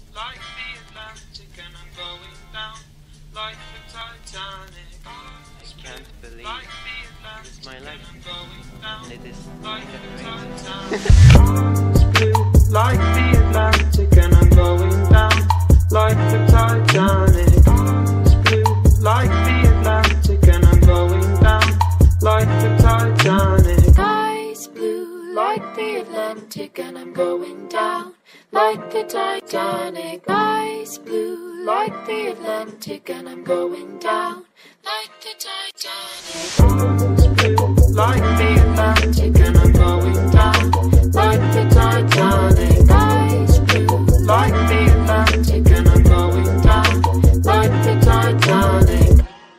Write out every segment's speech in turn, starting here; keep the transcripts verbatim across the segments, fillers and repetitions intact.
like the Atlantic, and I'm going down like the Titanic. I can't believe Like the Atlantic, it's my life, and I'm going down and it is like the generated. Titanic. Like the Atlantic, and I'm going down like the Titanic. It's blue like the Atlantic, and I'm going down like the Titanic. Sky's blue like the Atlantic, and I'm going down like the Titanic. Sky's blue like the Atlantic, and I'm going down like the Titanic. Like the Atlantic, and I'm going down Like the Titanic. Sky's blue like the Atlantic, and I'm going down like the Titanic.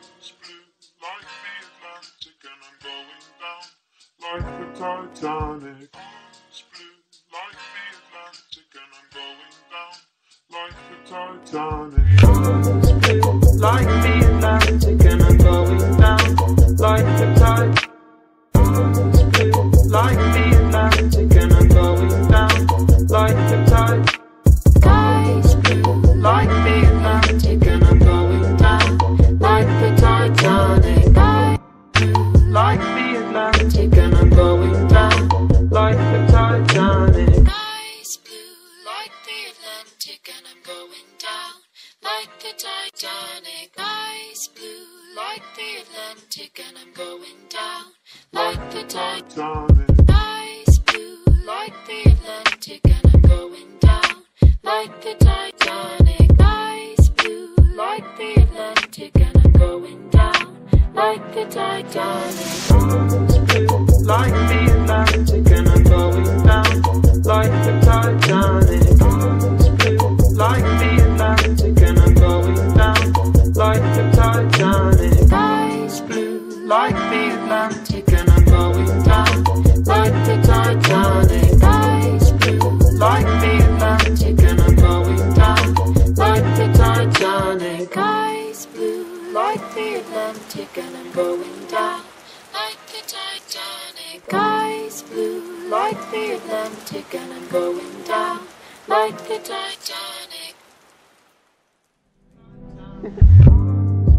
like the Titanic. It's blue like the Atlantic, and I'm going down like the Titanic. It's blue like the Atlantic, and I'm going down like the Titanic. It's blue like the Atlantic, and I'm going down like the Titanic. Sky's blue Like the Atlantic, and I'm going down like the Titanic. Sky's blue like the Atlantic, and I'm going down like the Titanic. Sky's blue like the Atlantic, and I'm going down like the Titanic. Sky's blue like the Atlantic, and I'm going down like the Titanic. Sky's blue like the Atlantic, and I'm going down like the Titanic. Sky's blue like the Atlantic, and I'm going down like the Titanic. Like the Atlantic, and I'm going down like the Titanic. Like the Atlantic, and I'm going down like the Titanic. Sky's blue Like the Atlantic, and I'm going down like the Titanic. Sky's blue like the Atlantic, and I'm going down like the Titanic. Sky's blue like the Atlantic, and I'm going down like the Titanic. Sky's blue like the Atlantic, and I'm going down like the Titanic.